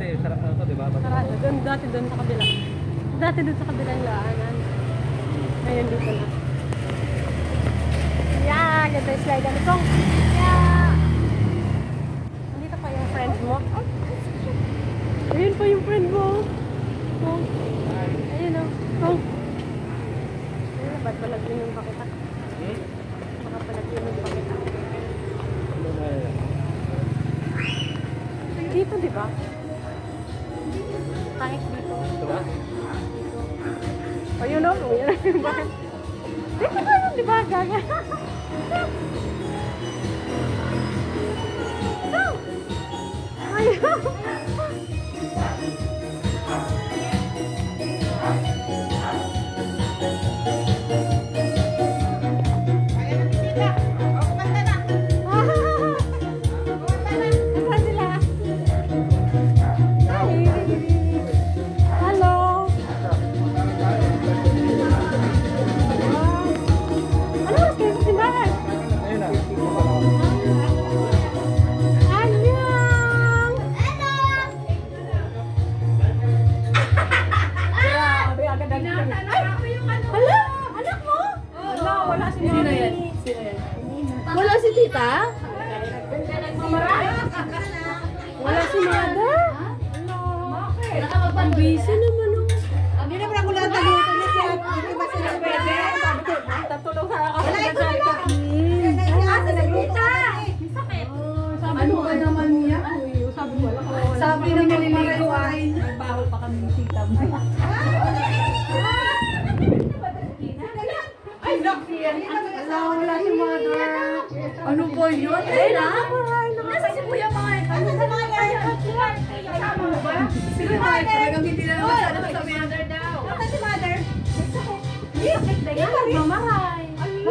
dati, sarap to, di ba? Sarado. Dati doon sa kabila. Dati doon sa kabila yung daanan. Ngayon dito na. Yeah, ganda yung slide. Ano kong? Yeah! Nandito pa yung friend mo. Ayun pa yung friend mo. Kong. Ayun o. Kong. Ayun, ba't palagin yung pakita? Baka palagin yung pakita. Dito, di ba? Kahit dito. Ito ba? Ayun o. Ayun o. Bakit? Dito ba yun, di ba? Gaga. Ayun. Wala si tita? Wala si Mada? Ang busy naman o. Hindi naman ako lang talutan na siya. Hindi ba sila pwede? Tatulong sa ako. Wala ito na. Asa na tita? Sakit. Ano ka naman niya? Sabi ng naliligo ay bahol pa kami ng tita mo. Ay, wala si Mother. Ano ba yun? Ay, nasa si Kuya Mark. Ano sa mga yan? Kasama mo ba? Si Kuya Mark. Talagang hindi na naman sana sa Mother daw. Nasa si Mother? Sakit na yan. Magmamaray.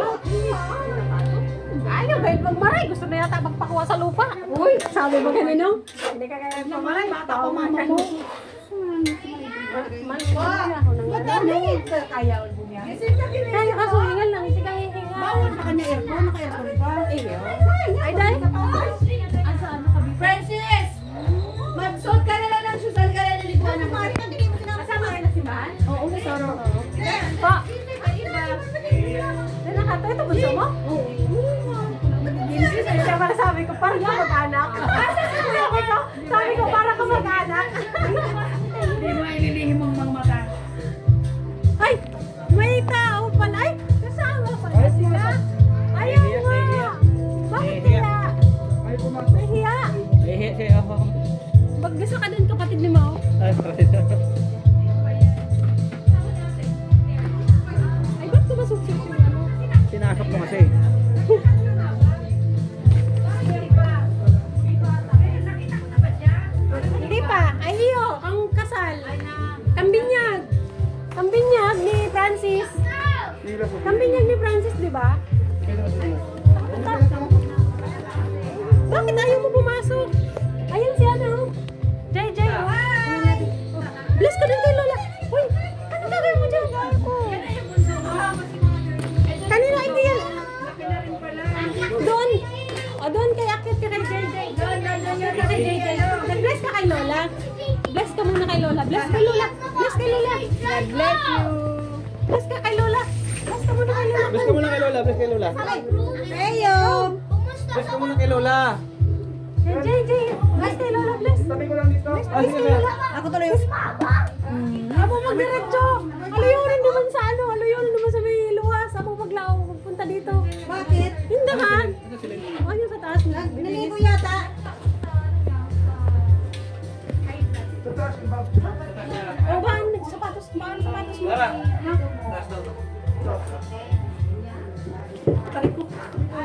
Ayaw, kahit magmaray. Gusto na yata magpakuha sa lupa. Uy, sabi mo ganun. Hindi ka kaya magmaray. Bata ko mama mo. Ba't ano? Kaya mo niya? Kaya kaso hingal lang. Hindi ka hihingal. Bawal pa ka na aircon. Naka-aircon pa. Ay, dahil. Francis! Magsuot ka na lang ng shoes. Ka na naliguan ng mga. Kasama ka na si Man? Oo, masaro. Pa. Nakata, ito gusto mo? Oo. Kaya para sabi ko, parang ka mag-anak. Sabi ko, parang ka mag-anak. Hindi mo ililihim ang mata. Ay! May tao pala. Ay! Kasama pala sila. Ayaw nga. Bakit kaya? Nahiya. Nahiya siya ako. Maggasa ka din kapatid ni Mao. Ay, sorry. Ay, ba't ko masuksok yung ano? Sinasok mo kasi. Hindi pa. Ay, iyo. Ang kasal. Kambinyag. Kambinyag ni Francis. Kambinyag ni Francis, di ba? Bakit ayaw mo pumasok? Ayan si ano. JJ. Bless ka din kay Lola. Uy, ano gagawin mo dyan? Kanina hindi yan. Doon. O doon kay akit ka kay JJ. Doon ka kay JJ. Nag-bless ka kay Lola. Bless ka muna kay Lola. Bless kay Lola. Bless kay Lola. God bless you. Bless ka kay Lola. Bless ka muna kay Lola. Bless ka muna kay Lola, bless kay Lola. Heyo! Bless ka muna kay Lola. JJ. Bless kay Lola. Bless. Sabi ko lang dito. Bless kay Lola. Ako tuloy yung... Abo magdiretso. Aluyonin naman sa ano. Aluyonin naman sa may luwas. Abo maglao. Punta dito. Bakit? Hindi ka. Ayun sa taas. Naligo yata. O ba? Sapatos. Baan sapatos mo? Tara. Tarik ko.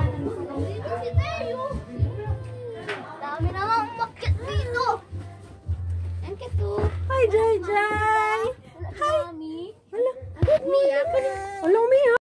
Dami naman umakyat dito. Ang kito. Hi, JJ. Hi. Mami. Hala. Umiyak ka na. Wala umiyak.